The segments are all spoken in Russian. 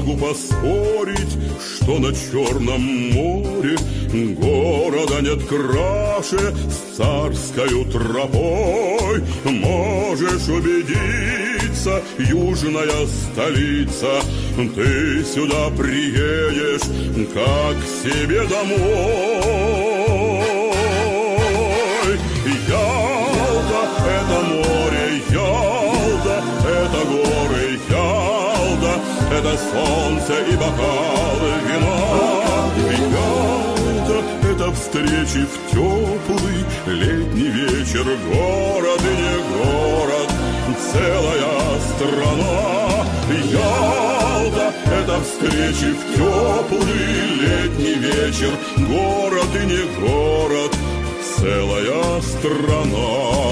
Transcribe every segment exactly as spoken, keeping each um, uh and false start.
могу поспорить, что на Черном море города нет краше с царскою тропой. Можешь убедиться, южная столица, ты сюда приедешь, как к себе домой. Ялта — это море, Ялта — это горы, Ялта — это солнце и бокалы вина. Ялта — это встречи в теплый летний вечер, город и не город, целая страна. Ялта — это встречи в теплый летний вечер, город и не город, целая страна.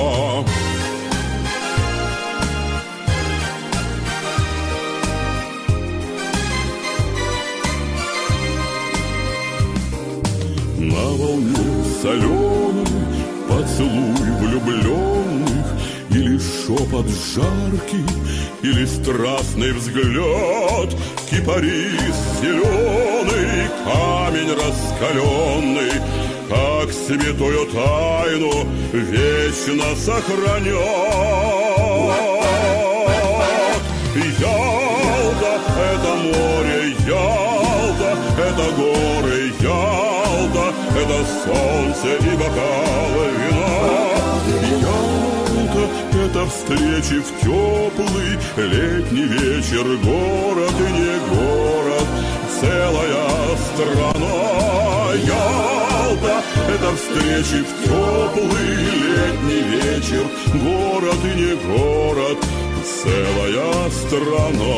На волне соленой поцелуй влюбленных, или шепот жаркий, или страстный взгляд, кипарис зеленый, камень раскаленный, как святую тайну вечно сохранят. Ялта — это море, Ялта — это горы, Ялта — это солнце и бокалы вина. Ялта — это встречи в теплый летний вечер, город и не город, целая страна. Ялта — это встречи в теплый летний вечер, город и не город, целая страна.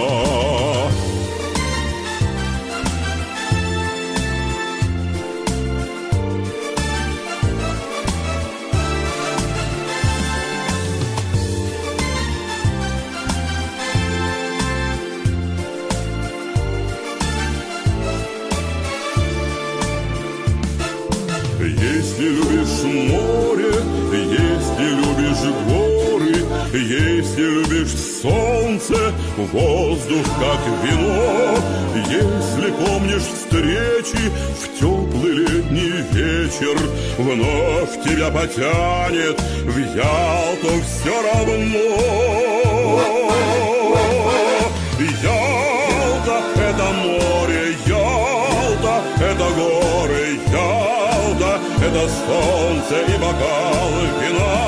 Если любишь море, если любишь горы, если любишь солнце, воздух как вино, если помнишь встречи в теплый летний вечер, вновь тебя потянет в Ялту все равно. Ялта — это море, Ялта — это горы, Ялта — это солнце и бокалы вина.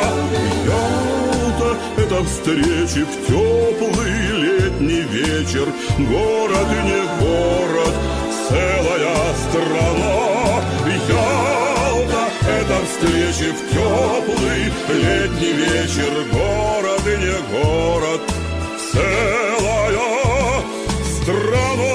Ялта — это встречи в теплый летний вечер, город и не город, целая страна. Ялта — это встречи в теплый летний вечер, город и не город, целая страна.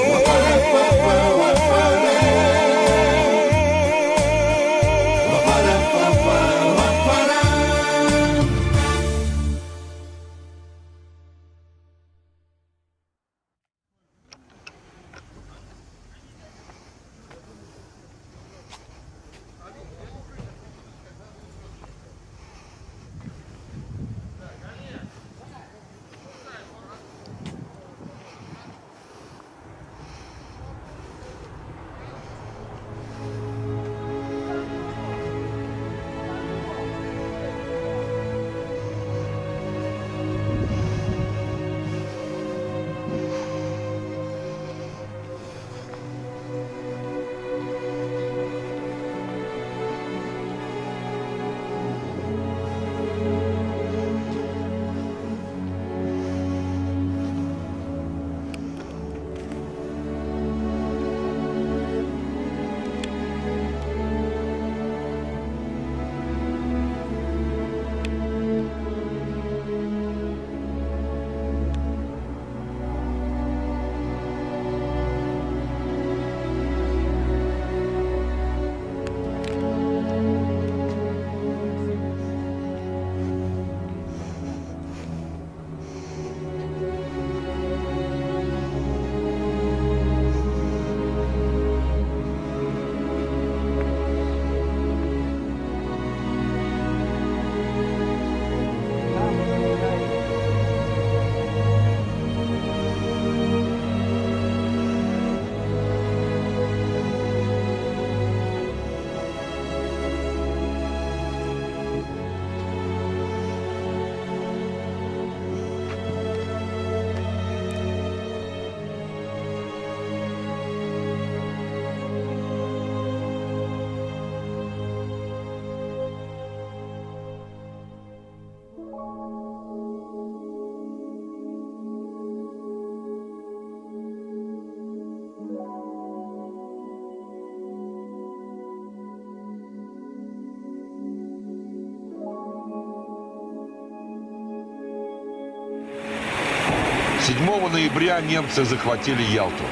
седьмого ноября немцы захватили Ялту.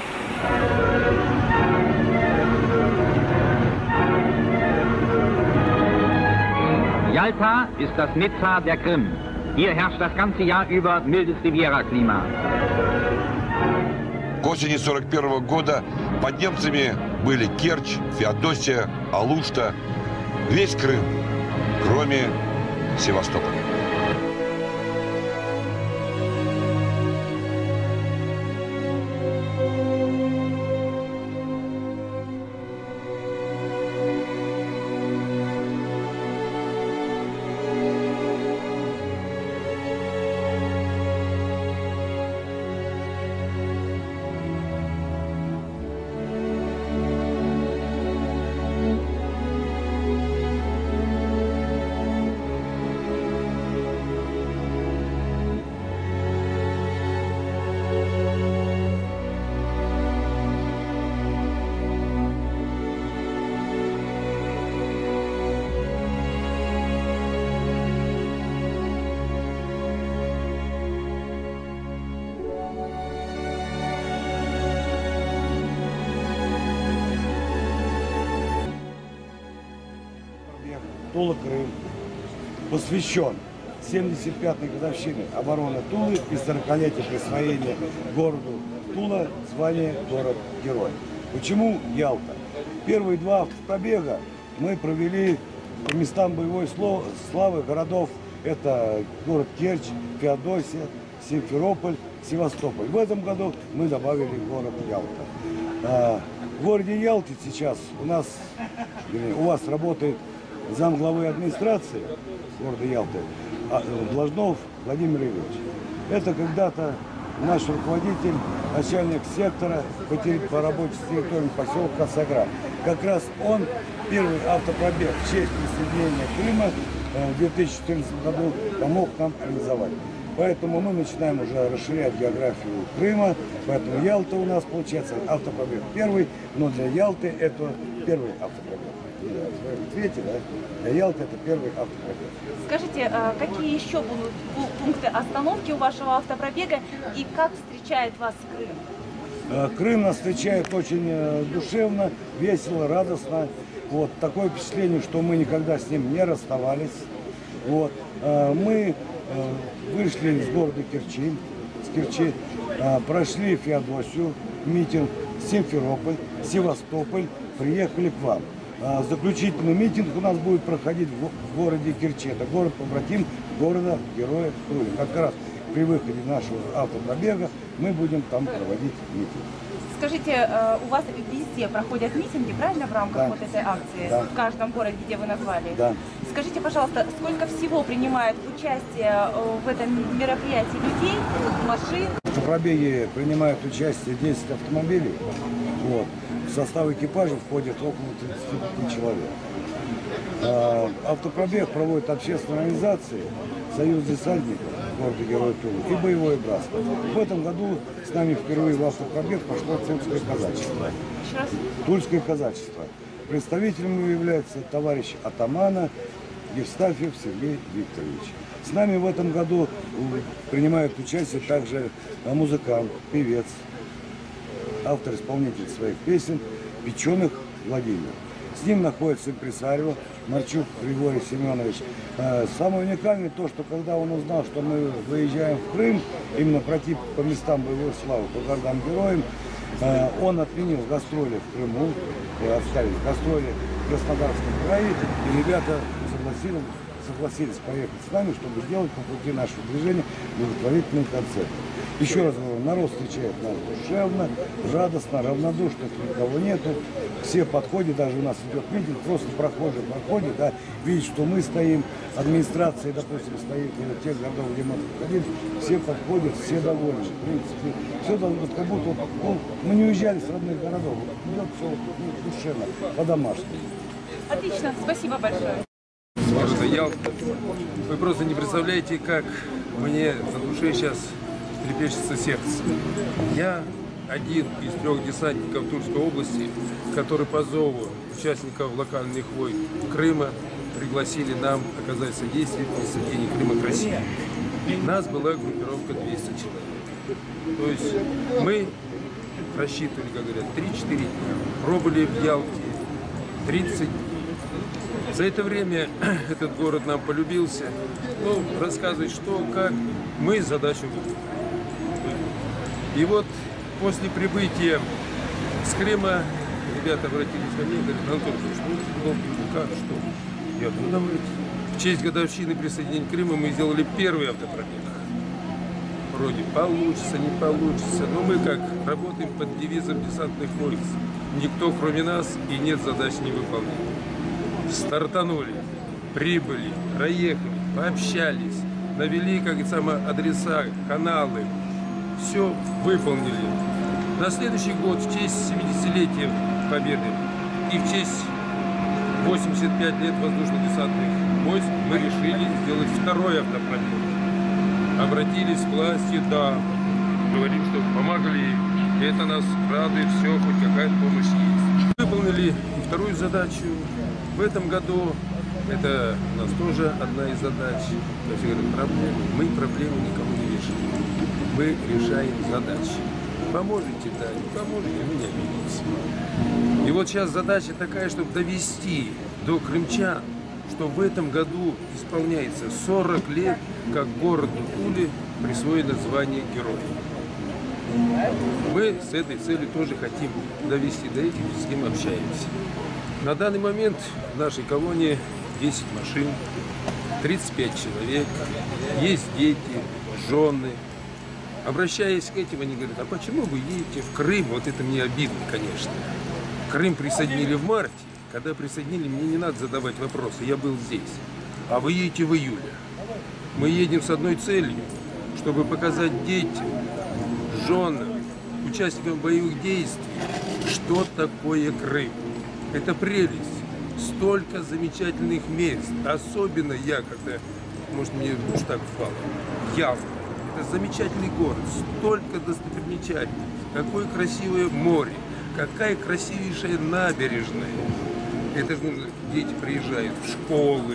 Jalta ist das Nizza der Krim. Hier herrscht das ganze Jahr über mildes Riviera-Klima. К осени сорок первого года под немцами были Керчь, Феодосия, Алушта, весь Крым, кроме Севастополя. Тула, Крым, посвящен семьдесят пятой годовщине обороны Тулы и сорокалетию присвоения городу Тула звания город-герой. Почему Ялта? Первые два автопробега мы провели по местам боевой славы городов. Это город Керчь, Феодосия, Симферополь, Севастополь. В этом году мы добавили город Ялта. В городе Ялте сейчас у нас, у вас работает замглавы администрации города Ялты Блажнов Владимир Ильич. Это когда-то наш руководитель, начальник сектора по работе с территорией поселка Сагра. Как раз он первый автопробег в честь присоединения Крыма в две тысячи четырнадцатом году помог нам организовать. Поэтому мы начинаем уже расширять географию Крыма. Поэтому Ялта у нас получается автопробег первый, но для Ялты это первый автопробег. В ответе, да? Для Ялты это первый автопробег. Скажите, какие еще будут пункты остановки у вашего автопробега и как встречает вас Крым? Крым нас встречает очень душевно, весело, радостно. Вот такое впечатление, что мы никогда с ним не расставались. Вот. Мы вышли из города Керчи, с Керчи, прошли Феодосию, митинг, Симферополь, Севастополь, приехали к вам. Заключительный митинг у нас будет проходить в городе Керчи. Это город-побратим города-героя Тулы. Как раз при выходе нашего автопробега мы будем там проводить митинг. Скажите, у вас везде проходят митинги, правильно, в рамках да. вот этой акции? Да. В каждом городе, где вы назвали? Да. Скажите, пожалуйста, сколько всего принимает участие в этом мероприятии людей, машин? В автопробеге принимают участие десять автомобилей. Вот. В состав экипажа входит около тридцати пяти человек. А, автопробег проводит общественные организации, Союз десантников города Героя Тулы и боевое братство. В этом году с нами впервые в автопробег пошло Тульское казачество. Тульское казачество. Представителем является товарищ атамана Евстафьев Сергей Викторович. С нами в этом году принимает участие также музыкант, певец, автор-исполнитель своих песен Печеных Владимир. С ним находится импресарио Марчук Григорий Семенович. Самое уникальное то, что когда он узнал, что мы выезжаем в Крым, именно пройти по местам боевой славы, по городам-героям, он отменил гастроли в Крыму, оставили гастроли в Краснодарском крае, и ребята согласились, согласились поехать с нами, чтобы сделать по пути нашего движения благотворительный концерт. Еще раз говорю, народ встречает нас душевно, радостно, равнодушно, никого нету. Все подходят, даже у нас идет митинг, просто прохожие проходят, да, видят, что мы стоим, администрация, допустим, стоит в тех городах, где мы ходили, все подходят, все довольны. В принципе, все вот, как будто ну, мы не уезжали с родных городов, идет все ну, душевно, по-домашнему. Отлично, спасибо большое. Города Ялта. Вы просто не представляете, как мне за душой сейчас трепещется сердце. Я один из трех десантников Тульской области, который по зову участников локальных войн Крыма пригласили нам оказать содействие при присоединении Крыма к России. Нас была группировка двести человек. То есть мы рассчитывали, как говорят, три-четыре дня. Пробыли в Ялте тридцать дней. За это время этот город нам полюбился. Ну, рассказывать, что, как, мы задачу выполнили. И вот после прибытия с Крыма ребята обратились ко мне и говорят: Анатолий Ильич, ну, как, что? Я говорю, ну давайте. В честь годовщины присоединения Крыма мы сделали первый автопробег. Вроде получится, не получится, но мы как работаем под девизом десантных войск. Никто, кроме нас, и нет задач не выполнить. Стартанули, прибыли, проехали, пообщались, навели, как и самое, адреса, каналы. Все выполнили. На следующий год, в честь семидесятилетия Победы и в честь восьмидесяти пяти лет воздушно-десантных войск, мы решили сделать второй автопробег. Обратились к власти, да, говорим, что помогли. Это нас радует, все, хоть какая-то помощь есть. Выполнили и вторую задачу. В этом году, это у нас тоже одна из задач. То есть, говорят, проблемы. Мы проблемы никому не решаем. Мы решаем задачи. Поможете, да, не поможете, меня видите. И вот сейчас задача такая, чтобы довести до крымчан, что в этом году исполняется сорок лет, как городу Туле присвоено звание Героя. Мы с этой целью тоже хотим довести до этих, с кем общаемся. На данный момент в нашей колонии десять машин, тридцать пять человек, есть дети, жены. Обращаясь к этим, они говорят: а почему вы едете в Крым? Вот это мне обидно, конечно. Крым присоединили в марте. Когда присоединили, мне не надо задавать вопросы, я был здесь. А вы едете в июле. Мы едем с одной целью, чтобы показать детям, женам, участникам боевых действий, что такое Крым. Это прелесть. Столько замечательных мест. Особенно я, когда, может, мне уж так впало, Ялта. Это замечательный город, столько достопримечательностей, какое красивое море, какая красивейшая набережная. Это же нужно, дети приезжают в школы,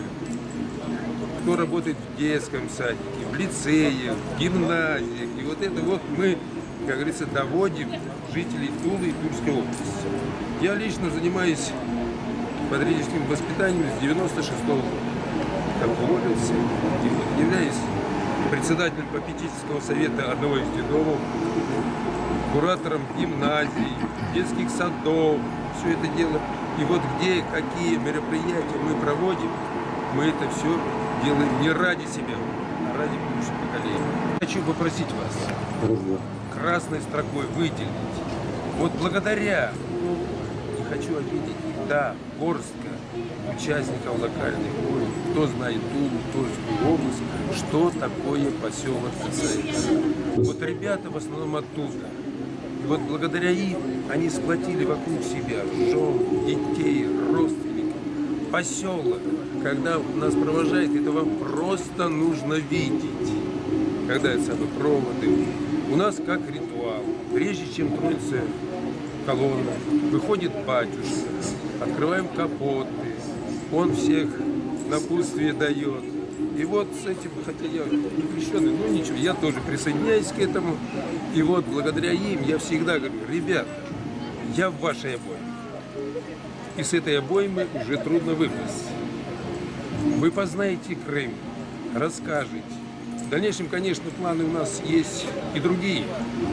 кто работает в детском садике, в лицеях, в гимназиях. И вот это вот мы, как говорится, доводим жителей Тулы и Тульской области. Я лично занимаюсь патриотическим воспитанием с девяносто шестого года. Как уволился, являюсь председателем попечительского совета одного из детдомов, куратором гимназий, детских садов, все это дело. И вот где, какие мероприятия мы проводим, мы это все делаем не ради себя, а ради будущего поколения. Хочу попросить вас красной строкой выделить. Вот благодаря, ну, не хочу обидеть, да, горстка участников локальных войн, кто знает Тулу, Тульскую область, что такое поселок касается. Вот ребята в основном оттуда. И вот благодаря им они сплотили вокруг себя жен, детей, родственников. Поселок, когда нас провожает, это вам просто нужно видеть. Когда это самые проводы. У нас как ритуал. Прежде чем тронется колонна, выходит батюшка, открываем капоты, он всех напутствие дает. И вот с этим, хотя я не крещеный, но ничего, я тоже присоединяюсь к этому. И вот благодаря им я всегда говорю: ребята, я в вашей обойме. И с этой обоймы уже трудно выпасть. Вы познаете Крым, расскажете. В дальнейшем, конечно, планы у нас есть и другие.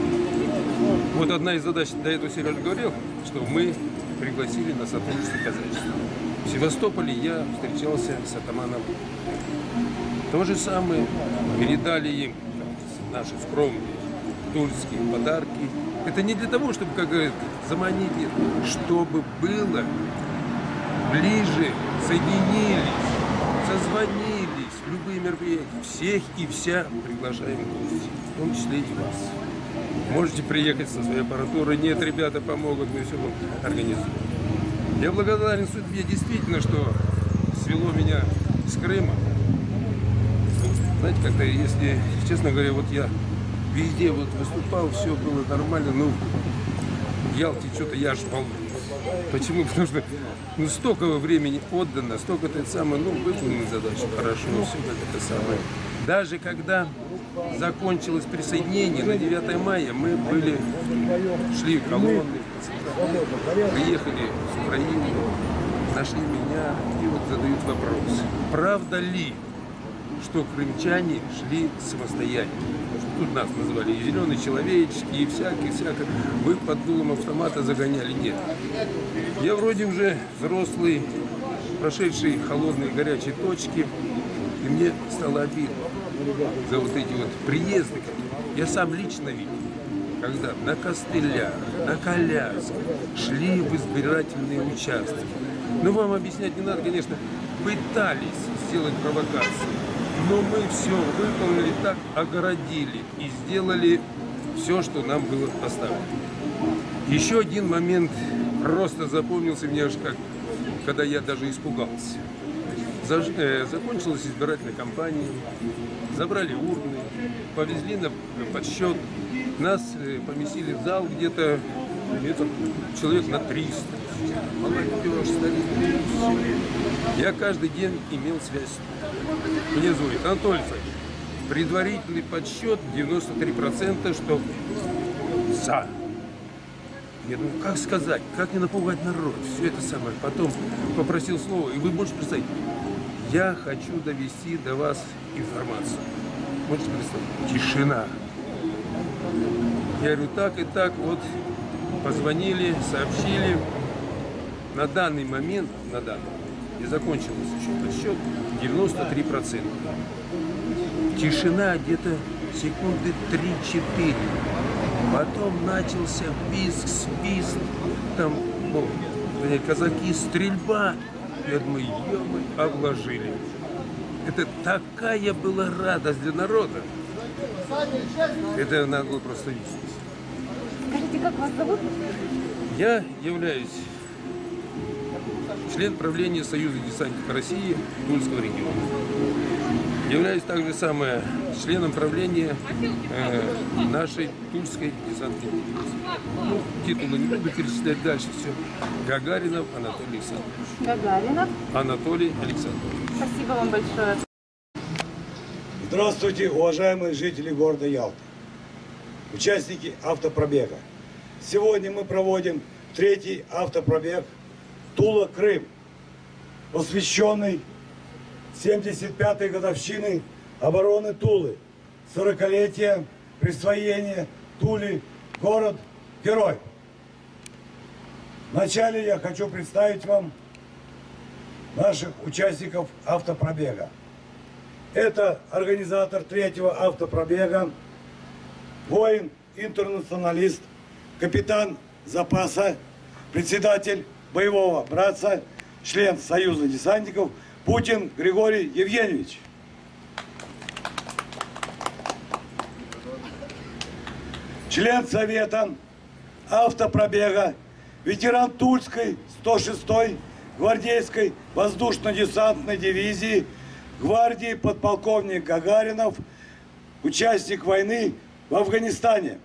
Вот одна из задач, до этого Сережа говорил, что мы пригласили на сотрудничество казачества. В Севастополе я встречался с атаманом. То же самое, передали им наши скромные тульские подарки. Это не для того, чтобы, как говорят, заманить, нет, чтобы было ближе, соединились, созвонились, любые мероприятия. Всех и вся приглашаем в гости, в том числе и вас. Можете приехать со своей аппаратурой. Нет, ребята помогут, мы все организуем. Я благодарен судьбе действительно, что свело меня с Крыма. Знаете, как-то, если, честно говоря, вот я везде вот выступал, все было нормально, ну, в Ялте что-то я аж волнуюсь. Почему? Потому что ну, столько времени отдано, столько это самое, ну, выполнена задача, хорошо, все как это самое. Даже когда закончилось присоединение на девятое мая, мы были, шли колонны, приехали с Украины, нашли меня и вот задают вопрос, правда ли, что крымчане шли самостоятельно? Тут нас называли и зеленые человечки, и всякие, всякое. Вы под дулом автомата загоняли. Нет. Я вроде уже взрослый, прошедший холодные горячие точки, и мне стало обидно за вот эти вот приезды. Я сам лично видел, когда на костылях, на колясках шли в избирательные участки. Ну, вам объяснять не надо, конечно, пытались сделать провокацию. Но мы все выполнили так, огородили и сделали все, что нам было поставлено. Еще один момент просто запомнился мне, аж как, когда я даже испугался. Заж... Э, закончилась избирательная кампания, забрали урны, повезли на подсчет, нас э, поместили в зал где-то человек на триста. Молодежь, старики. Я каждый день имел связь. Мне звонит Анатолий Александрович, предварительный подсчет девяносто три процента, что за. Я думаю, как сказать, как не напугать народ, все это самое. Потом попросил слова, и вы можете представить, я хочу довести до вас информацию. Можете представить? Тишина. Я говорю, так и так, вот позвонили, сообщили. На данный момент, на данный, и закончилось еще подсчет, девяносто три процента. Тишина где-то секунды три-четыре. Потом начался писк, свист, там, ну, казаки, стрельба. Я думаю, ё-моё, обложили. Это такая была радость для народа. Это надо было просто видеть. Скажите, как вас зовут? Я являюсь член правления Союза десантников России Тульского региона. Являюсь также самое членом правления э, нашей Тульской десантной дивизии. Ну, титулы не буду перечислять дальше, все. Гагаринов Анатолий Александрович. Гагаринов Анатолий Александрович. Спасибо вам большое. Здравствуйте, уважаемые жители города Ялты, участники автопробега. Сегодня мы проводим третий автопробег Тула-Крым, посвященный семьдесят пятой годовщины обороны Тулы, сорокалетия присвоения Туле город-герой. Вначале я хочу представить вам наших участников автопробега. Это организатор третьего автопробега, воин, интернационалист, капитан запаса, председатель боевого братца, член Союза десантников Путин Григорий Евгеньевич. Член Совета автопробега, ветеран Тульской сто шестой гвардейской воздушно-десантной дивизии, гвардии подполковник Гагаринов, участник войны в Афганистане.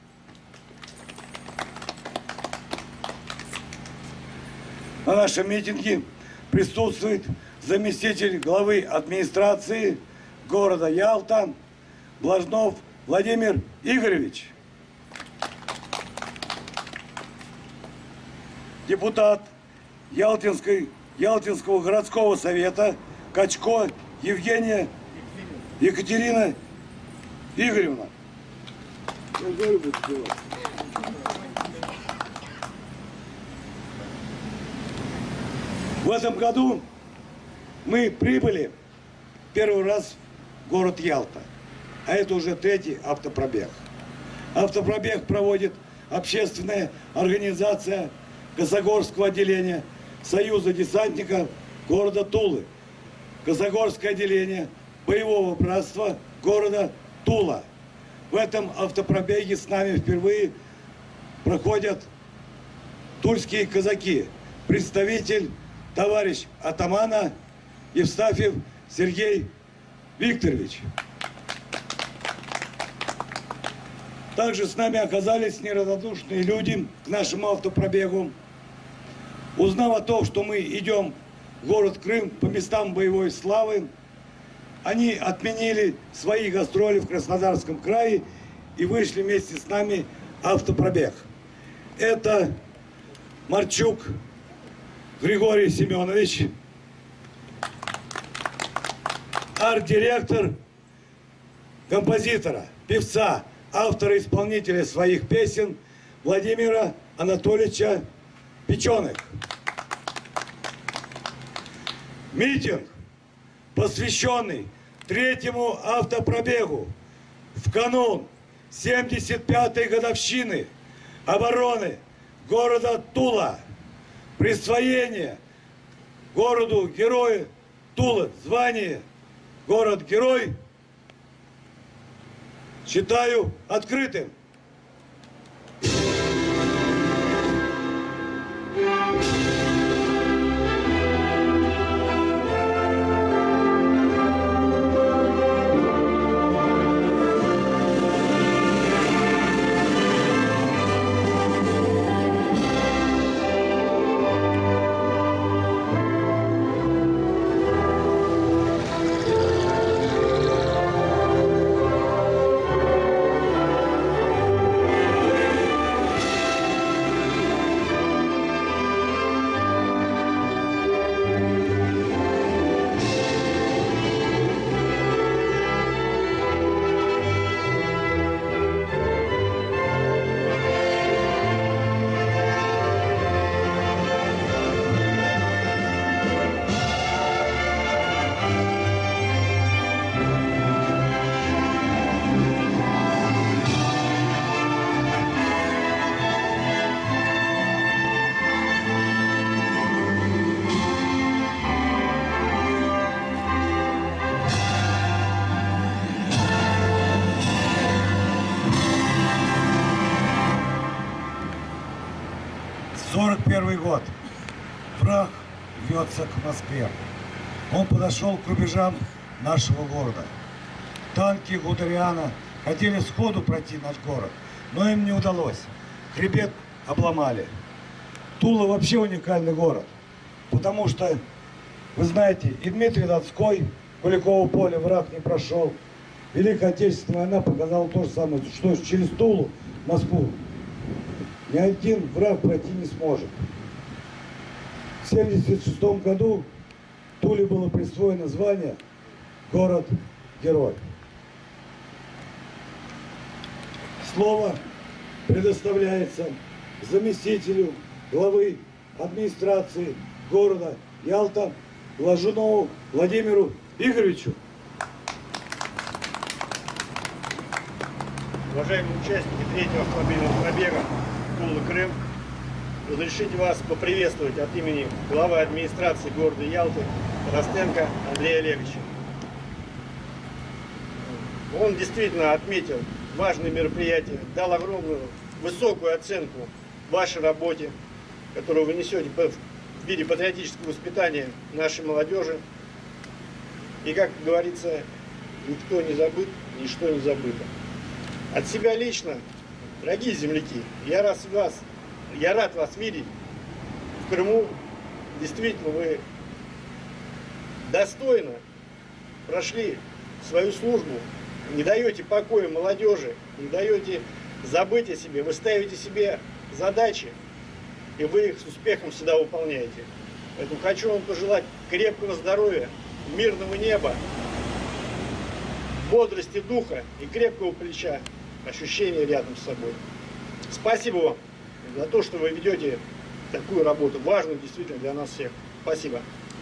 На нашем митинге присутствует заместитель главы администрации города Ялта Блажнов Владимир Игоревич. Депутат Ялтинской, Ялтинского городского совета Качко Евгения Екатерина Игоревна. В этом году мы прибыли первый раз в город Ялта, а это уже третий автопробег. Автопробег проводит общественная организация Косогорского отделения Союза десантников города Тулы, Косогорское отделение боевого братства города Тула. В этом автопробеге с нами впервые проходят тульские казаки, представитель товарищ атамана Евстафьев Сергей Викторович. Также с нами оказались неравнодушные люди к нашему автопробегу. Узнав о том, что мы идем в город Крым по местам боевой славы, Они отменили свои гастроли в Краснодарском крае и вышли вместе с нами автопробег. Это Марчук Григорий Семенович, арт-директор, композитора, певца, автора-исполнителя своих песен Владимира Анатольевича Печеных. Митинг, посвященный третьему автопробегу в канун семьдесят пятой годовщины обороны города Тула, присвоение городу-герою Тула звание город-герой, считаю открытым. сорок первый год. Враг вьется к Москве. Он подошел к рубежам нашего города. Танки Гудериана хотели сходу пройти наш город, но им не удалось. Хребет обломали. Тула вообще уникальный город, потому что, вы знаете, и Дмитрий Донской, Куликово поле враг не прошел. Великая Отечественная война показала то же самое, что через Тулу, Москву, ни один враг пройти не сможет. В семьдесят шестом году Туле было присвоено звание город-герой. Слово предоставляется заместителю главы администрации города Ялта Лажунову Владимиру Игоревичу. Уважаемые участники третьего автомобильного пробега Тула-Крым, разрешите вас поприветствовать от имени главы администрации города Ялты Ростенко Андрея Олеговича. Он действительно отметил важные мероприятия, дал огромную, высокую оценку вашей работе, которую вы несете в виде патриотического воспитания нашей молодежи. И, как говорится, никто не забыт, ничто не забыто. От себя лично, дорогие земляки, я рад вас, я рад вас видеть в Крыму. Действительно, вы достойно прошли свою службу, не даете покоя молодежи, не даете забыть о себе, вы ставите себе задачи, и вы их с успехом всегда выполняете. Поэтому хочу вам пожелать крепкого здоровья, мирного неба, бодрости духа и крепкого плеча, ощущения рядом с собой. Спасибо вам за то, что вы ведете такую работу, важную действительно для нас всех. Спасибо.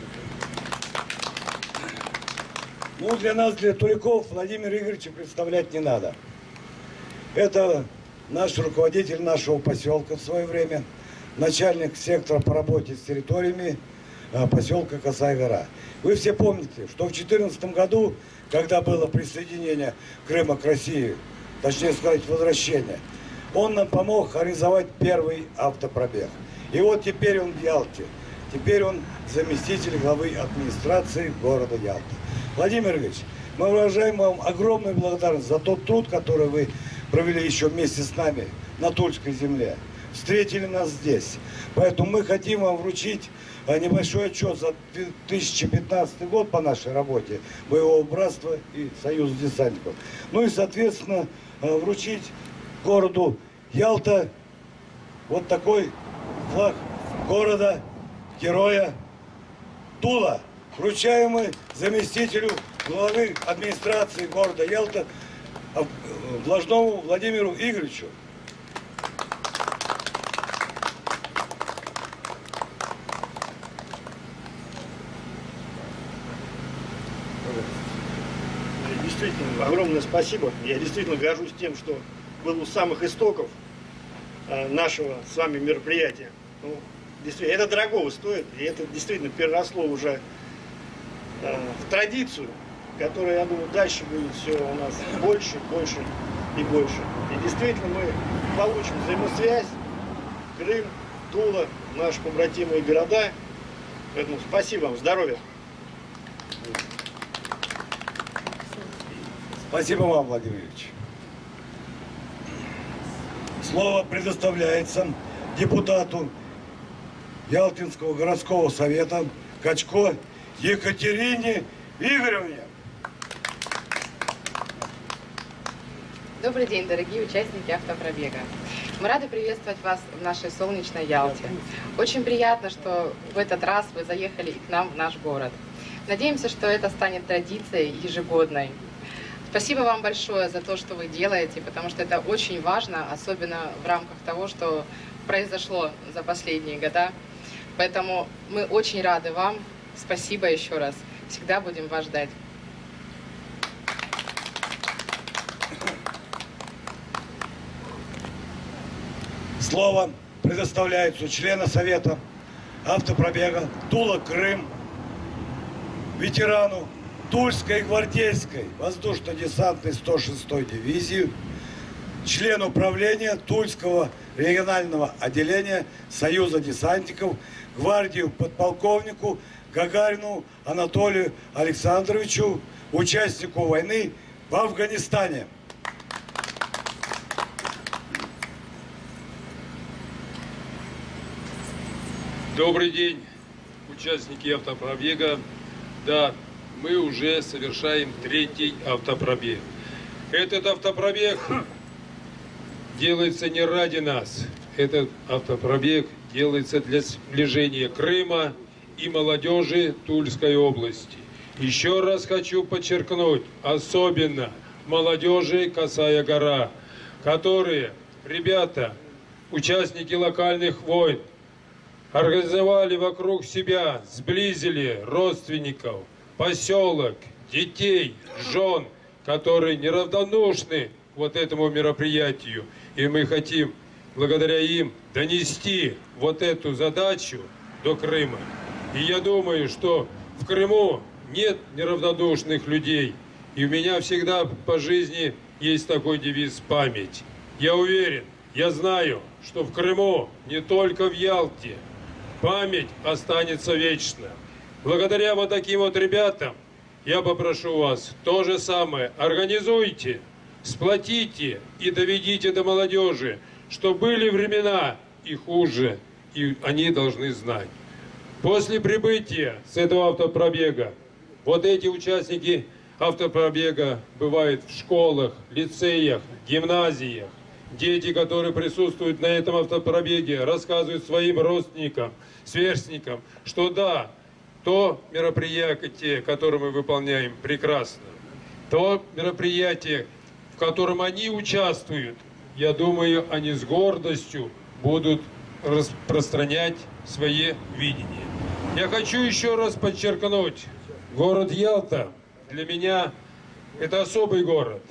Ну, для нас, для туликов, Владимира Игоревича представлять не надо. Это наш руководитель нашего поселка в свое время, начальник сектора по работе с территориями поселка Косая Гора. Вы все помните, что в две тысячи четырнадцатом году, когда было присоединение Крыма к России, точнее сказать, возвращение, он нам помог организовать первый автопробег. И вот теперь он в Ялте. Теперь он заместитель главы администрации города Ялта. Владимир Ильич, мы выражаем вам огромную благодарность за тот труд, который вы провели еще вместе с нами на Тульской земле. встретили нас здесь. Поэтому мы хотим вам вручить небольшой отчет за две тысячи пятнадцатый год по нашей работе Боевого братства и Союза десантников. Ну и, соответственно, вручить городу Ялта вот такой флаг города героя Тула, вручаемый заместителю главы администрации города Ялта Влажнову Владимиру Игоревичу. Действительно, огромное спасибо. Я действительно горжусь тем, что был у самых истоков нашего с вами мероприятия. Ну, действительно, это дорогого стоит, и это действительно переросло уже в традицию, которая, я думаю, дальше будет все у нас больше, больше и больше. И действительно мы получим взаимосвязь, Крым, Тула, наши побратимые города. Поэтому спасибо вам, здоровья. Спасибо вам, Владимир Ильич. Слово предоставляется депутату Ялтинского городского совета Качко Екатерине Игоревне. Добрый день, дорогие участники автопробега. Мы рады приветствовать вас в нашей солнечной Ялте. Очень приятно, что в этот раз вы заехали и к нам в наш город. Надеемся, что это станет традицией ежегодной. Спасибо вам большое за то, что вы делаете, потому что это очень важно, особенно в рамках того, что произошло за последние года. Поэтому мы очень рады вам. Спасибо еще раз. Всегда будем вас ждать. Слово предоставляется члена Совета автопробега Тула-Крым, ветерану Тульской гвардейской воздушно-десантной сто шестой дивизии, член управления Тульского регионального отделения Союза десантников, гвардию подполковнику Гагарину Анатолию Александровичу, участнику войны в Афганистане. Добрый день, участники автопробега. Да, мы уже совершаем третий автопробег. Этот автопробег делается не ради нас. Этот автопробег делается для сближения Крыма и молодежи Тульской области. Еще раз хочу подчеркнуть, особенно молодежи Косая Гора, которые, ребята, участники локальных войн, организовали вокруг себя, сблизили родственников, поселок, детей, жен, которые неравнодушны вот этому мероприятию. И мы хотим благодаря им донести вот эту задачу до Крыма. И я думаю, что в Крыму нет неравнодушных людей. И у меня всегда по жизни есть такой девиз «Память». Я уверен, я знаю, что в Крыму, не только в Ялте, память останется вечно. Благодаря вот таким вот ребятам я попрошу вас то же самое. Организуйте, сплотите и доведите до молодежи, что были времена и хуже, и они должны знать. После прибытия с этого автопробега, вот эти участники автопробега бывают в школах, лицеях, гимназиях. Дети, которые присутствуют на этом автопробеге, рассказывают своим родственникам, сверстникам, что да, то мероприятие, которое мы выполняем, прекрасно. То мероприятие, в котором они участвуют, я думаю, они с гордостью будут распространять свои видения. Я хочу еще раз подчеркнуть, город Ялта для меня это особый город.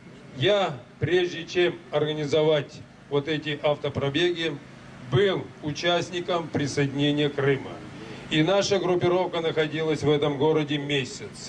Я, прежде чем организовать вот эти автопробеги, был участником присоединения Крыма. И наша группировка находилась в этом городе месяц.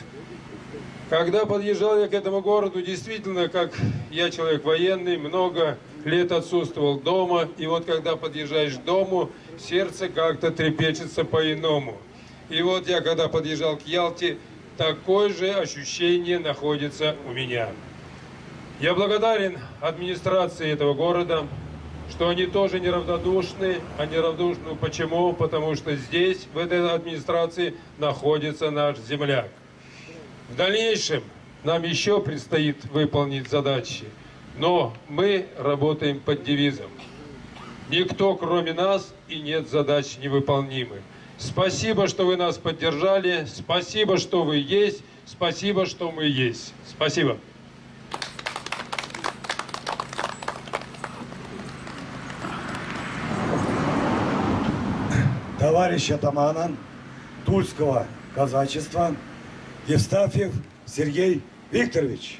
Когда подъезжал я к этому городу, действительно, как я человек военный, много лет отсутствовал дома. И вот когда подъезжаешь к дому, сердце как-то трепещется по-иному. И вот я, когда подъезжал к Ялте, такое же ощущение находится у меня. Я благодарен администрации этого города, что они тоже неравнодушны. Они неравнодушны почему? Потому что здесь, в этой администрации, находится наш земляк. В дальнейшем нам еще предстоит выполнить задачи, но мы работаем под девизом: никто, кроме нас, и нет задач невыполнимых. Спасибо, что вы нас поддержали, спасибо, что вы есть, спасибо, что мы есть. Спасибо. Товарищ атамана Тульского казачества Евстафьев Сергей Викторович.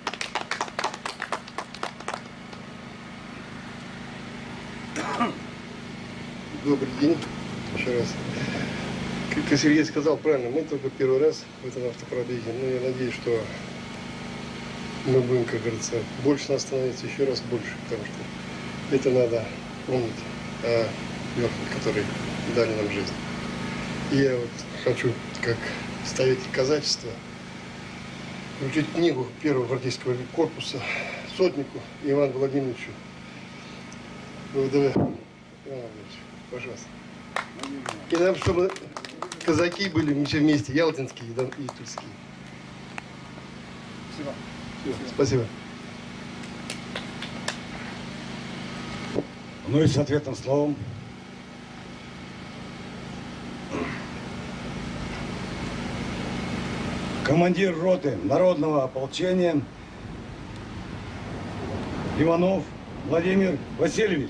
Добрый день еще раз. Как Сергей сказал правильно, мы только первый раз в этом автопробеге, но я надеюсь, что мы будем, как говорится, больше нас становится, еще раз больше, потому что это надо помнить о мертвых, которые дали нам жизнь. И я вот хочу, как представитель казачества, вручить книгу первого гвардейского корпуса сотнику Ивану Владимировичу. Благодарю, Иван Владимирович, пожалуйста. И нам, чтобы казаки были мы все вместе, ялтинские и тульские. Спасибо. Спасибо. Ну и с ответным словом. Командир роты народного ополчения Иванов Владимир Васильевич.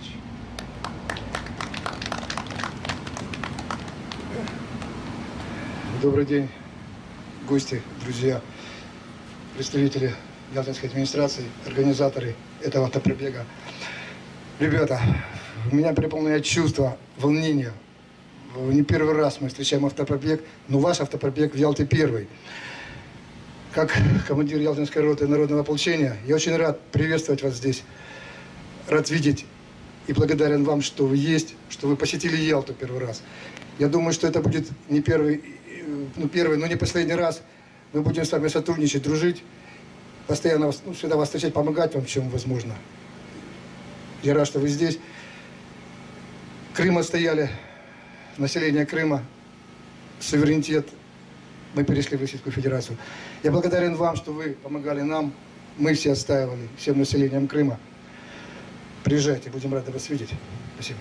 Добрый день, гости, друзья, представители ялтинской администрации, организаторы этого автопробега. Ребята, у меня переполняет чувство волнения. Не первый раз мы встречаем автопробег, но ваш автопробег в Ялте первый. Как командир Ялтинской роты народного ополчения, я очень рад приветствовать вас здесь, рад видеть и благодарен вам, что вы есть, что вы посетили Ялту первый раз. Я думаю, что это будет не первый, ну первый, но не последний раз. Мы будем с вами сотрудничать, дружить, постоянно ну, всегда вас встречать, помогать вам, в чем возможно. Я рад, что вы здесь. Крым отстояли, население Крыма, суверенитет. Мы перешли в Российскую Федерацию. Я благодарен вам, что вы помогали нам. Мы все отстаивали, всем населением Крыма. Приезжайте, будем рады вас видеть. Спасибо.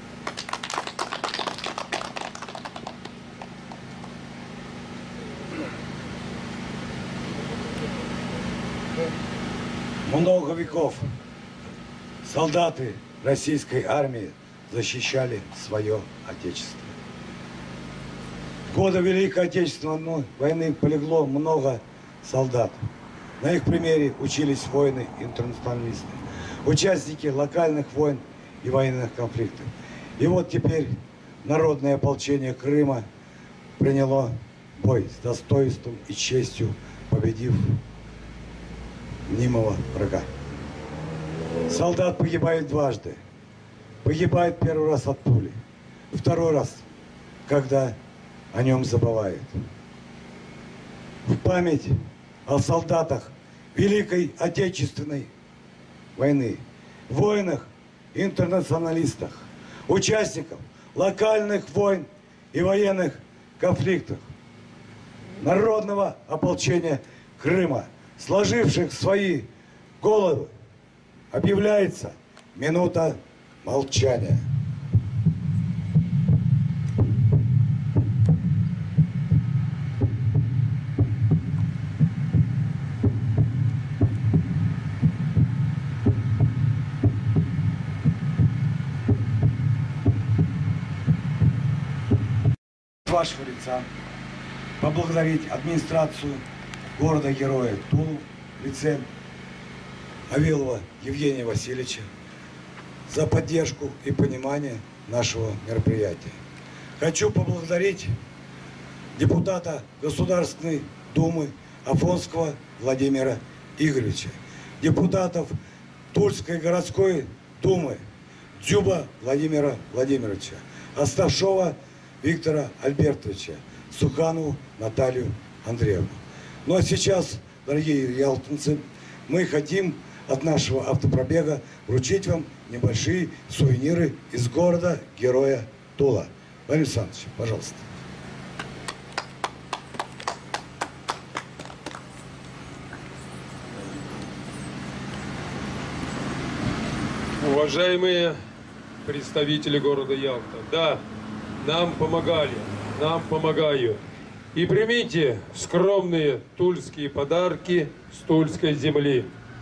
Много веков солдаты российской армии защищали свое Отечество. В годы Великой Отечественной войны полегло много солдат. На их примере учились воины-интернационалисты, участники локальных войн и военных конфликтов. И вот теперь народное ополчение Крыма приняло бой с достоинством и честью, победив мнимого врага. Солдат погибает дважды. Погибает первый раз от пули, второй раз, когда о нем забывают. В память о солдатах Великой Отечественной войны, воинах, интернационалистах, участников локальных войн и военных конфликтов, народного ополчения Крыма, сложивших свои головы, объявляется минута молчания. С вашего лица поблагодарить администрацию города-героя Тулу в лице Авилова Евгения Васильевича за поддержку и понимание нашего мероприятия. Хочу поблагодарить депутата Государственной Думы Афонского Владимира Игоревича, депутатов Тульской городской думы Дзюба Владимира Владимировича, Асташова Виктора Альбертовича, Суханову Наталью Андреевну. Ну а сейчас, дорогие ялтинцы, мы хотим от нашего автопробега вручить вам небольшие сувениры из города героя Тула. Владимир Александрович, пожалуйста. Уважаемые представители города Ялта, да, нам помогали, нам помогают. И примите скромные тульские подарки с тульской земли.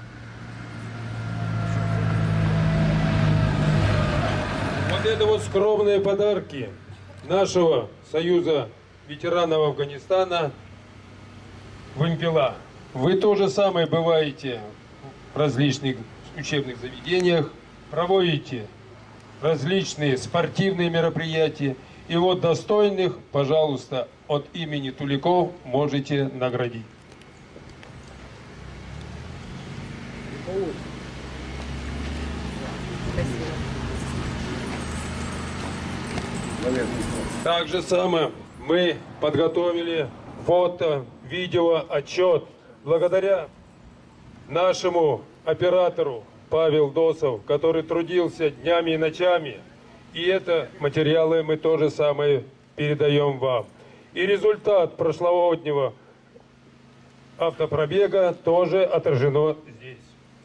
Вот это вот скромные подарки нашего Союза ветеранов Афганистана «Вымпела». Вы то же самое бываете в различных учебных заведениях, проводите различные спортивные мероприятия. И вот достойных, пожалуйста, от имени туликов можете наградить. Так же самое мы подготовили фото, видео, отчет. Благодаря нашему оператору Павел Досов, который трудился днями и ночами. И это материалы мы тоже самое передаем вам. И результат прошлогоднего автопробега тоже отражено здесь.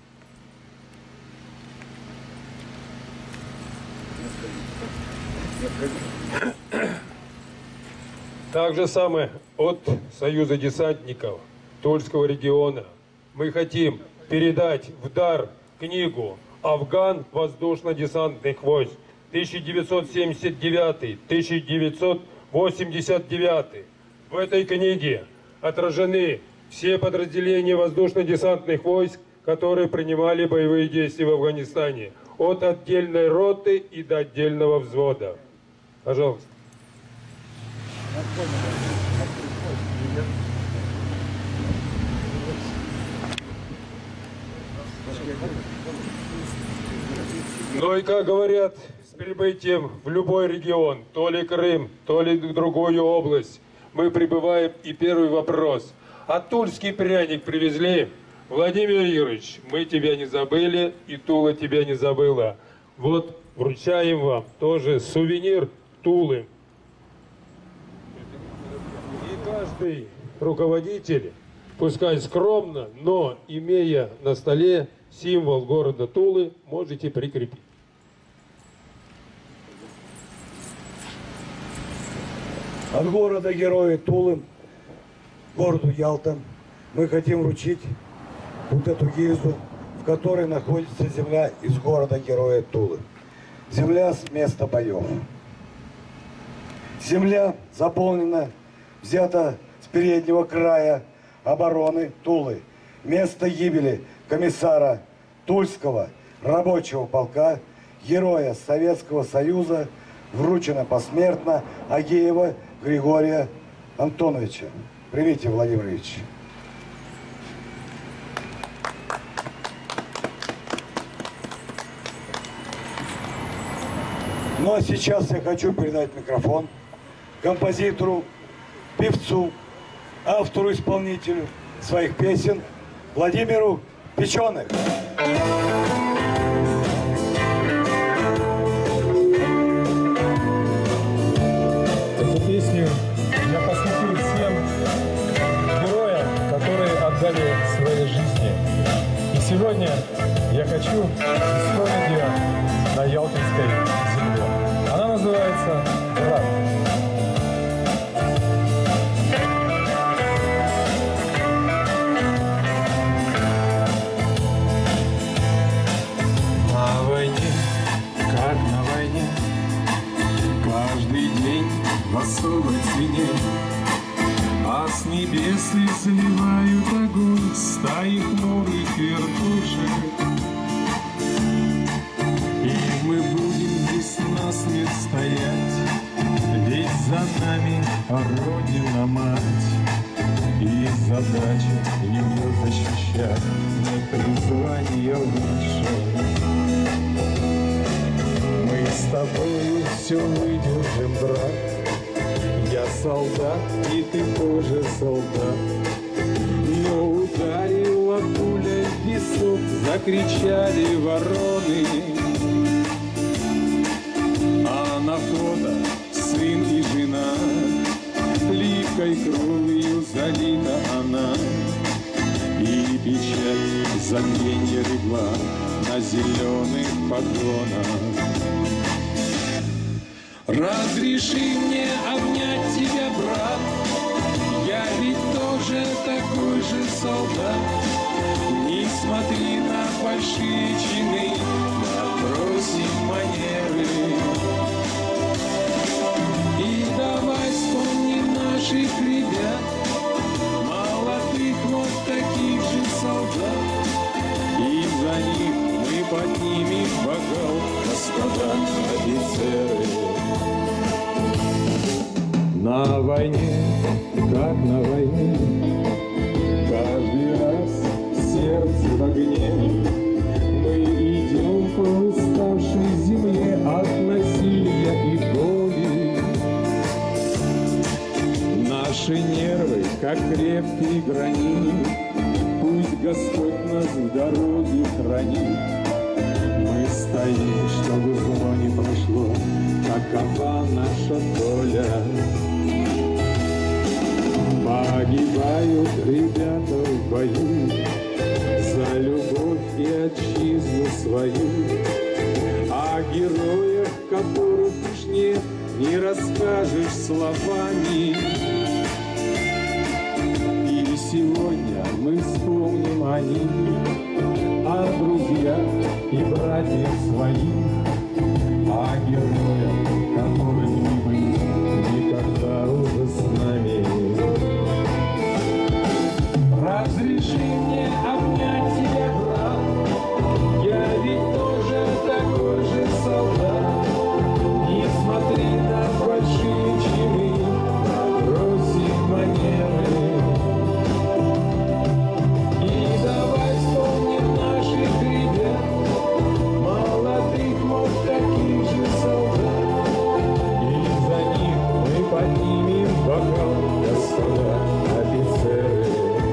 Так же самое от Союза десантников Тульского региона мы хотим передать в дар книгу «Афган воздушно-десантных войск» тысяча девятьсот семьдесят девятый — тысяча девятьсот восемьдесят девятый. В этой книге отражены все подразделения воздушно-десантных войск, которые принимали боевые действия в Афганистане, от отдельной роты и до отдельного взвода. Пожалуйста. Ну и как говорят, с прибытием в любой регион, то ли Крым, то ли другую область, мы прибываем, и первый вопрос. А тульский пряник привезли? Владимир Юрьевич, мы тебя не забыли, и Тула тебя не забыла. Вот вручаем вам тоже сувенир Тулы. И каждый руководитель, пускай скромно, но имея на столе символ города Тулы, можете прикрепить. От города героя Тулы, городу Ялта, мы хотим вручить вот эту гильзу, в которой находится земля из города героя Тулы. Земля с места боев. Земля заполнена, взята с переднего края обороны Тулы. Место гибели комиссара Тульского рабочего полка, героя Советского Союза, вручено посмертно Агеева Григория Антоновича. Примите, Владимир Ильич. Ну а сейчас я хочу передать микрофон композитору, певцу, автору-исполнителю своих песен Владимиру Печеных. Эту песню я посвятил всем героям, которые отдали свои жизни. И сегодня я хочу исполнить ее на Ялтинской земле. Она называется «Брат». На войне, как на войне, каждый день в особой цене, а с небес ли сливают огонь стаи хмурых вертушек. И мы будем здесь насмерть стоять, ведь за нами Родина-мать. И задача ее защищать, не призвание лучше. Мы с тобою все выдержим, брат. Я солдат, и ты тоже солдат. Но ударила пуля в висок, закричали вороны. А на фото сын и жена, липкой кровью залита она, и печать забвенья легла на зеленых погонах. Разреши мне обнять тебя, брат, я ведь тоже такой же солдат. Не смотри на большие чины, бросим манеры. И давай вспомним наших ребят, молодых вот таких же солдат. И за них мы поднимем бокал, господа офицеры. На войне, как на войне, каждый раз сердце в огне. Мы идем по уставшей земле от насилия и боли. Наши нервы, как крепкие гранит, пусть Господь нас в дороге хранит. Мы стоим, чтобы зло не прошло, такова наша доля. Погибают ребята в бою за любовь и отчизну свою, о героях, которых уж нет, не расскажешь словами. И сегодня мы вспомним о них, о друзьях и братьях своих, о героях, которых не быть никогда уже с нами. Разреши мне обнять тебя, брат, я ведь тоже такой же солдат. Не смотри на большие чины, бросим манеры. И давай вспомним наших ребят, молодых вот таких же солдат. И за них мы поднимем бокал, господа офицеры.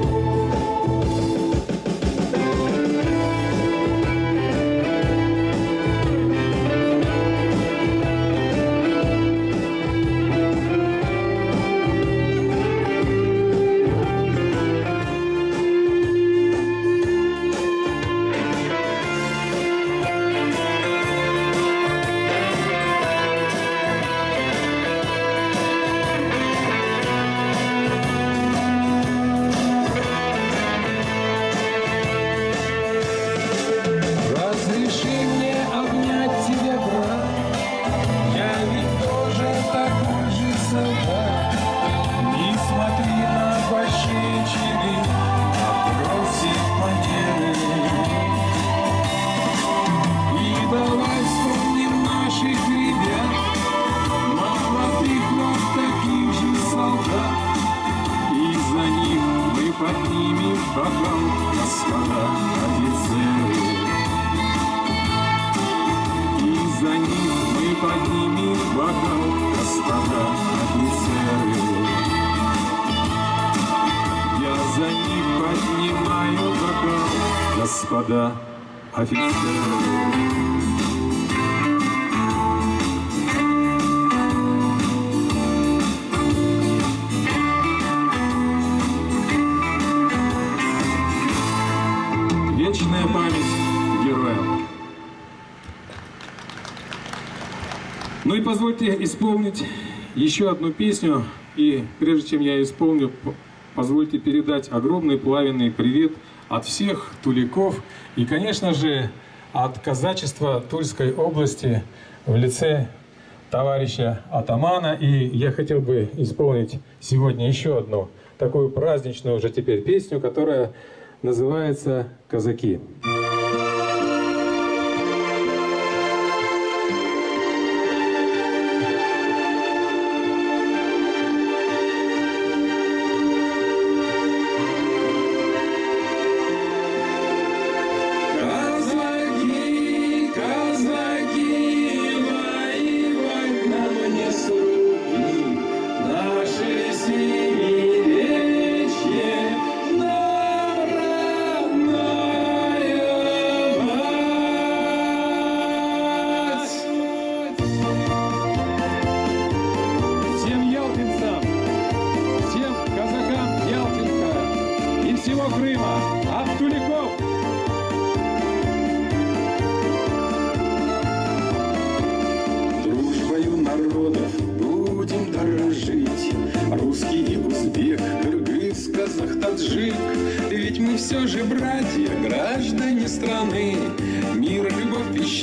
Поднимем бокал, господа офицеры. И за них мы поднимем бокал, господа офицеры. Я за них поднимаю бокал, господа офицеры. Вечная память героям. Ну и позвольте исполнить еще одну песню. И прежде чем я ее исполню, позвольте передать огромный пламенный привет от всех туликов и, конечно же, от казачества Тульской области в лице товарища атамана. И я хотел бы исполнить сегодня еще одну такую праздничную уже теперь песню, которая называется «Казаки». Наши синие речи, нам родная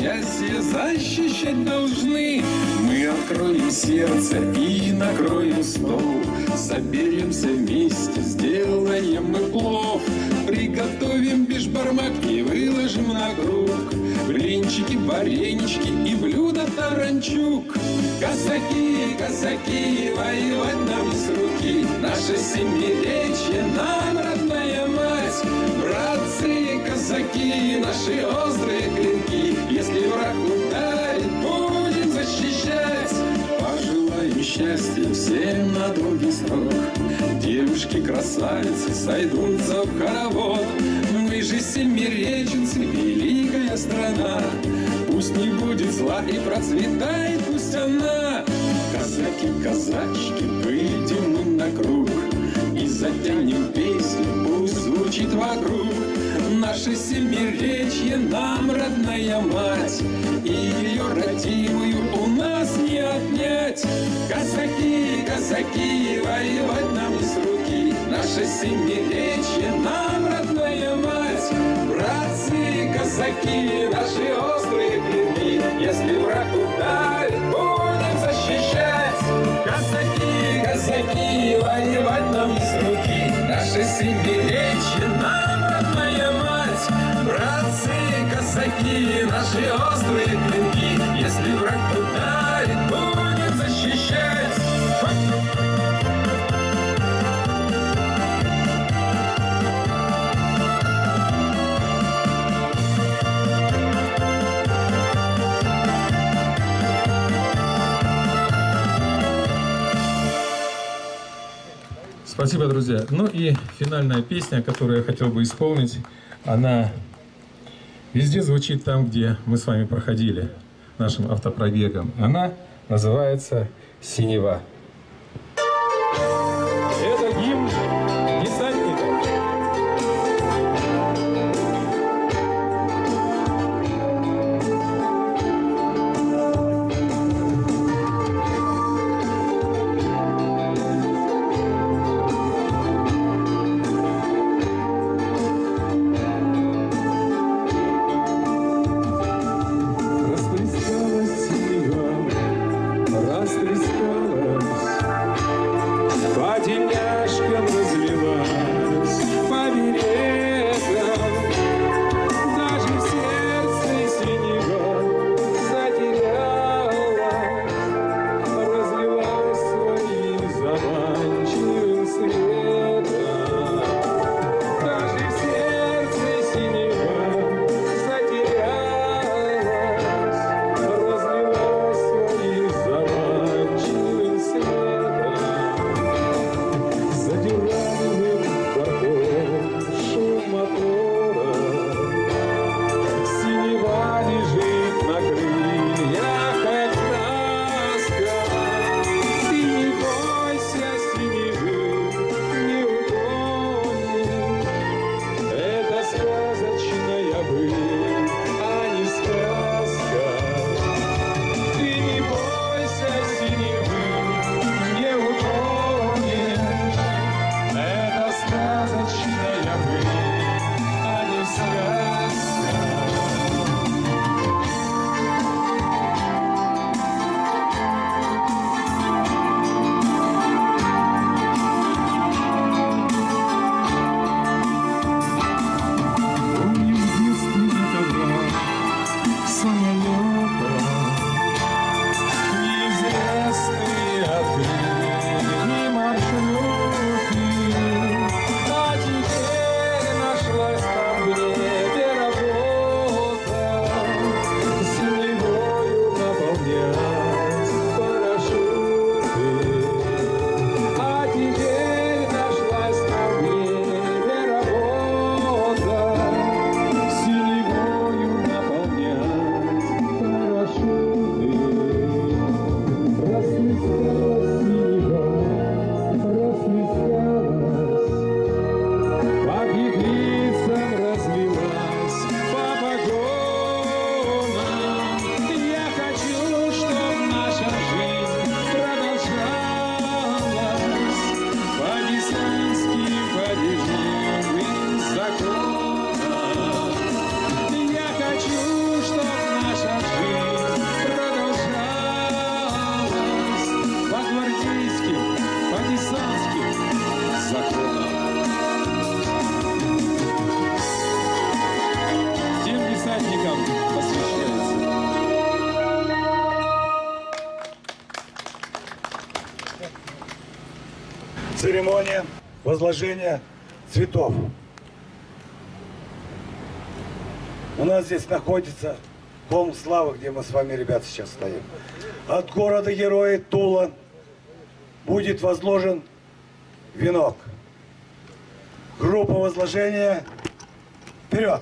счастье защищать должны. Мы откроем сердце и накроем стол, соберемся вместе, сделаем мы плов, приготовим бешбармак и выложим на круг блинчики, варенички и блюдо таранчук. Казаки, казаки, воевать нам с руки, наше семиречье нам родная мать. Братцы, казаки, наши острые клинки, если враг ударит, будем защищать. Пожелаем счастья всем на долгий срок, девушки-красавицы сойдутся в хоровод. Мы же семиреченцы, великая страна, пусть не будет зла и процветает пусть она. Казаки, казачки, выйдем мы на круг и затянем песню, пусть звучит вокруг. Наше семиречье нам родная мать, и ее родимую у нас не отнять. Казаки, казаки, воевать нам не с руки, наше семиречье нам родная мать. Братцы, казаки, наши острые клинки, если враг ударит, будем защищать. Казаки, казаки, воевать нам не с руки, наше семиречье нам родная мать. Братцы, казаки, наши острые клинки, если враг ударит, будем защищать. Спасибо, друзья. Ну и финальная песня, которую я хотел бы исполнить, она везде звучит там, где мы с вами проходили нашим автопробегом. Она называется «Синева». Это гимн десантников. Расплескалась синева, расплескалась церемония возложения цветов. У нас здесь находится холм славы, где мы с вами, ребята, сейчас стоим. От города-героя Тула будет возложен венок. Группа возложения. Вперед!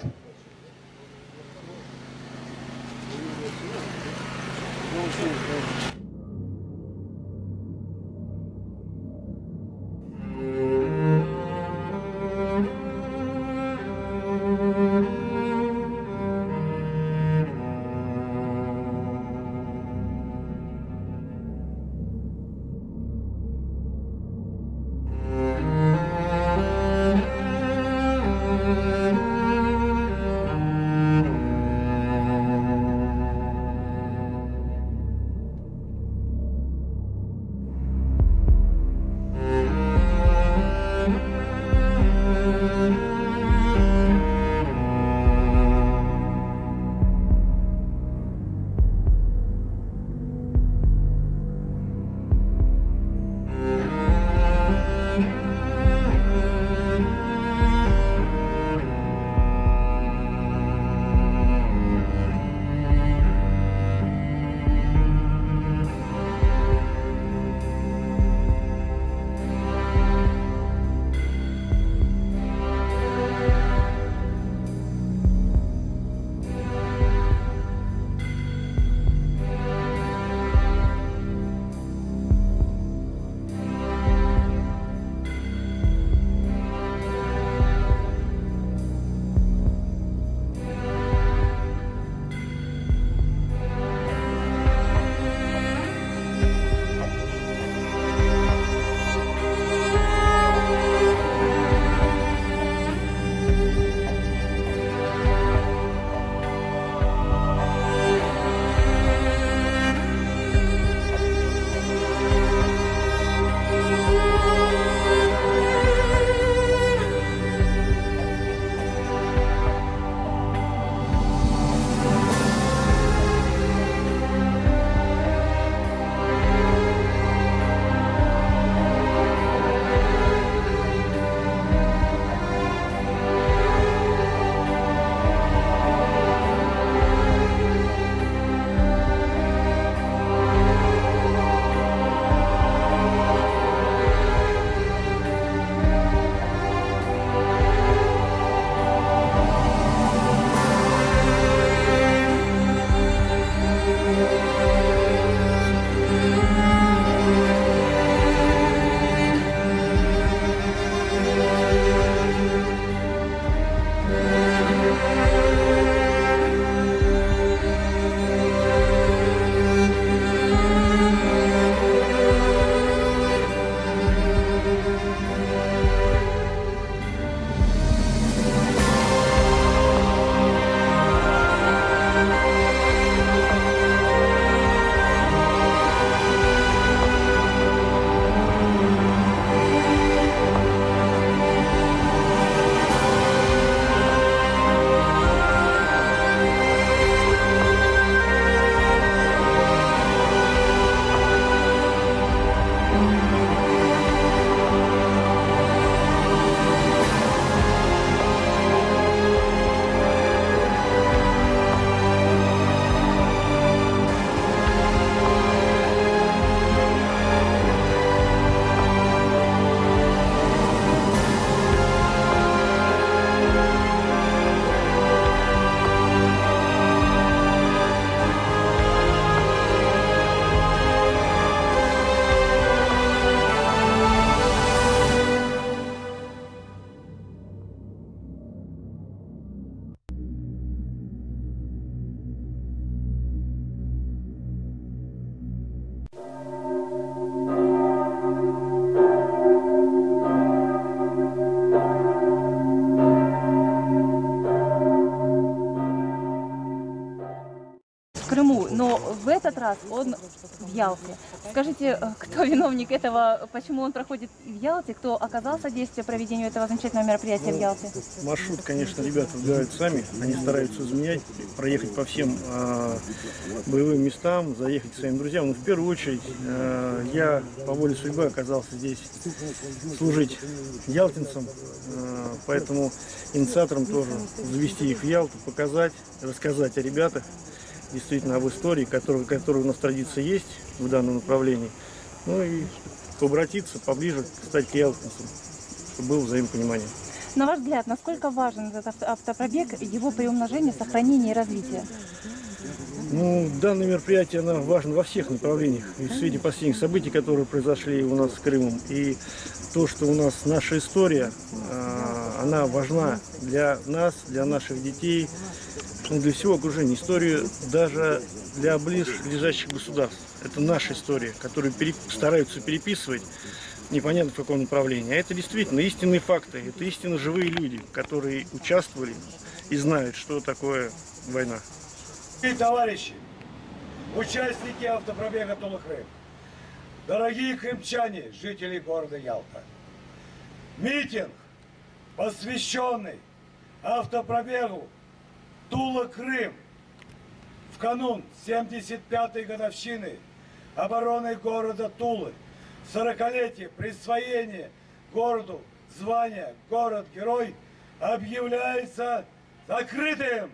Крыму, но в этот раз он в Ялте. Скажите, кто виновник этого, почему он проходит в Ялте, кто оказал содействие проведению этого замечательного мероприятия в Ялте? Маршрут, конечно, ребята выбирают сами, они стараются изменять, проехать по всем э, боевым местам, заехать к своим друзьям. Но в первую очередь э, я по воле судьбы оказался здесь служить ялтинцам, э, поэтому инициатором тоже завести их в Ялту, показать, рассказать о ребятах, действительно об истории, которая, которая у нас традиция есть в данном направлении. Ну и обратиться поближе, стать к ялтинцам, чтобы было взаимопонимание. На ваш взгляд, насколько важен этот автопробег, его приумножение, сохранение и развитие? Ну, данное мероприятие оно важно во всех направлениях. И в свете последних событий, которые произошли у нас с Крымом, и то, что у нас наша история, она важна для нас, для наших детей, для всего окружения. Историю даже для ближайших государств. Это наша история, которую пере... стараются переписывать непонятно в каком направлении. А это действительно истинные факты, это истинно живые люди, которые участвовали и знают, что такое война. И, товарищи, участники автопробега Тула-Крым, дорогие крымчане, жители города Ялта, митинг, посвященный автопробегу Тула-Крым в канун семьдесят пятой годовщины обороны города Тулы, сорокалетие присвоения городу звания «Город-герой» объявляется закрытым.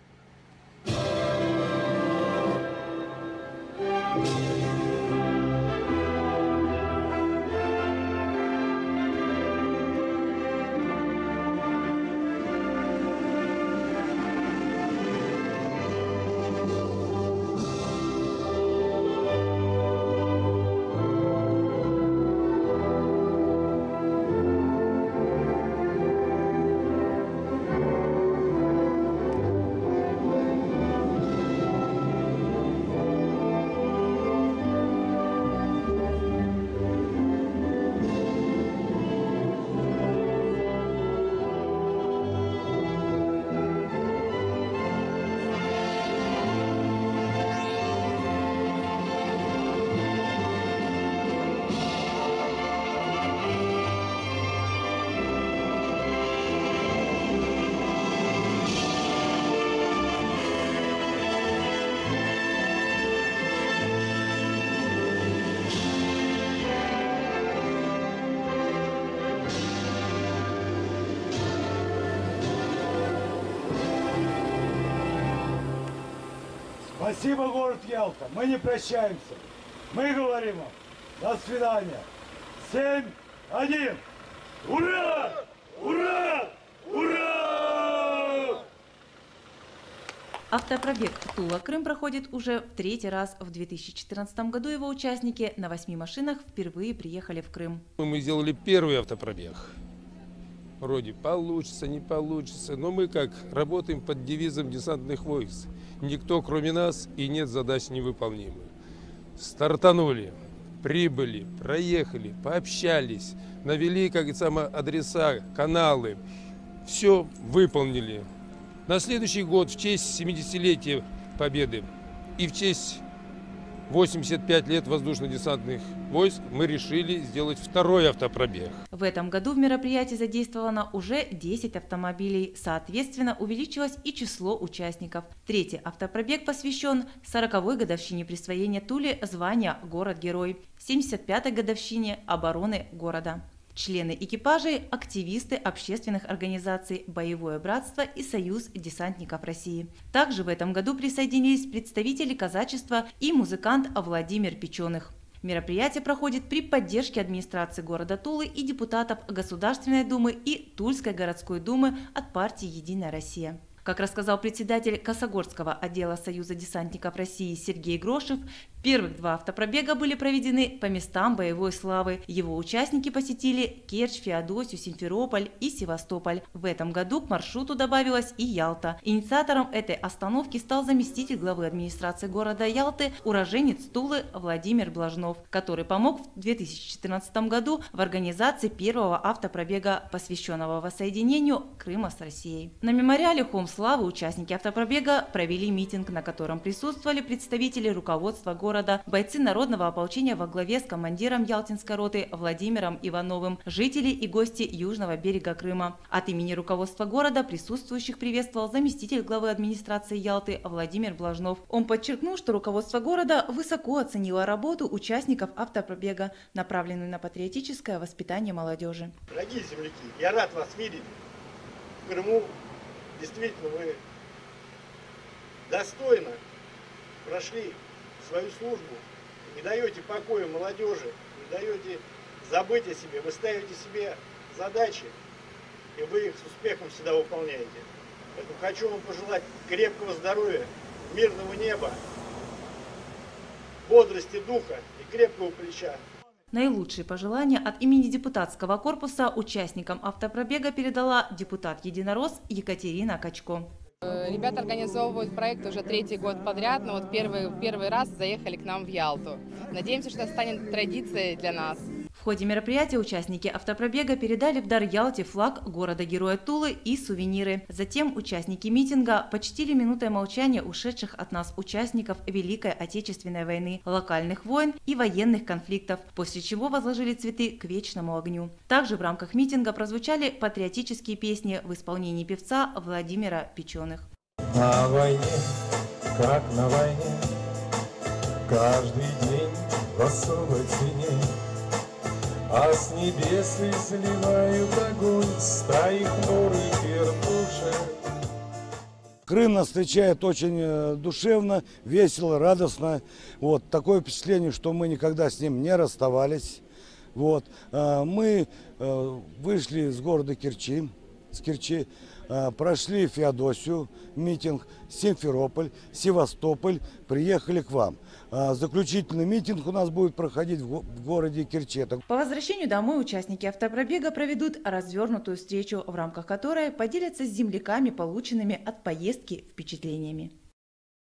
Спасибо, город Ялта. Мы не прощаемся. Мы говорим вам до свидания. Семь, один. Ура! Ура! Ура! Автопробег Тула-Крым проходит уже в третий раз. В две тысячи четырнадцатом году его участники на восьми машинах впервые приехали в Крым. Мы сделали первый автопробег. Вроде получится, не получится, но мы как работаем под девизом десантных войск. Никто, кроме нас, и нет задач невыполнимых. Стартанули, прибыли, проехали, пообщались, навели, как и само, адреса, каналы. Все выполнили. На следующий год, в честь семидесятилетия Победы и в честь восьмидесяти пяти лет воздушно-десантных войск, мы решили сделать второй автопробег. В этом году в мероприятии задействовано уже десять автомобилей. Соответственно, увеличилось и число участников. Третий автопробег посвящен сороковой годовщине присвоения Туле звания «Город-герой», семьдесят пятой годовщине обороны города. Члены экипажей – активисты общественных организаций «Боевое братство» и «Союз десантников России». Также в этом году присоединились представители казачества и музыкант Владимир Печеных. Мероприятие проходит при поддержке администрации города Тулы и депутатов Государственной Думы и Тульской городской думы от партии «Единая Россия». Как рассказал председатель Косогорского отдела Союза десантников России Сергей Грошев, первых два автопробега были проведены по местам боевой славы. Его участники посетили Керчь, Феодосию, Симферополь и Севастополь. В этом году к маршруту добавилась и Ялта. Инициатором этой остановки стал заместитель главы администрации города Ялты, уроженец Тулы Владимир Блажнов, который помог в две тысячи четырнадцатом году в организации первого автопробега, посвященного воссоединению Крыма с Россией. На мемориале Хомского славы участники автопробега провели митинг, на котором присутствовали представители руководства города, бойцы народного ополчения во главе с командиром Ялтинской роты Владимиром Ивановым, жители и гости южного берега Крыма. От имени руководства города присутствующих приветствовал заместитель главы администрации Ялты Владимир Блажнов. Он подчеркнул, что руководство города высоко оценило работу участников автопробега, направленную на патриотическое воспитание молодежи. Дорогие земляки, я рад вас видеть в Крыму. Действительно, вы достойно прошли свою службу, не даете покоя молодежи, не даете забыть о себе, вы ставите себе задачи, и вы их с успехом всегда выполняете. Поэтому хочу вам пожелать крепкого здоровья, мирного неба, бодрости духа и крепкого плеча. Наилучшие пожелания от имени депутатского корпуса участникам автопробега передала депутат-единорос Екатерина Качко. Ребята организовывают проект уже третий год подряд, но вот первый, первый раз заехали к нам в Ялту. Надеемся, что это станет традицией для нас. В ходе мероприятия участники автопробега передали в дар Ялте флаг города-героя Тулы и сувениры. Затем участники митинга почтили минутой молчания ушедших от нас участников Великой Отечественной войны, локальных войн и военных конфликтов, после чего возложили цветы к вечному огню. Также в рамках митинга прозвучали патриотические песни в исполнении певца Владимира Печеных. На войне, как на войне, каждый день в особой цене. А с небес изливают огонь стаи хмурых вертушек. Крым нас встречает очень душевно, весело, радостно. Вот такое впечатление, что мы никогда с ним не расставались. Вот. Мы вышли с города Керчи, с Керчи, прошли Феодосию, митинг, Симферополь, Севастополь, приехали к вам. Заключительный митинг у нас будет проходить в городе Керчи. По возвращению домой участники автопробега проведут развернутую встречу, в рамках которой поделятся с земляками полученными от поездки впечатлениями.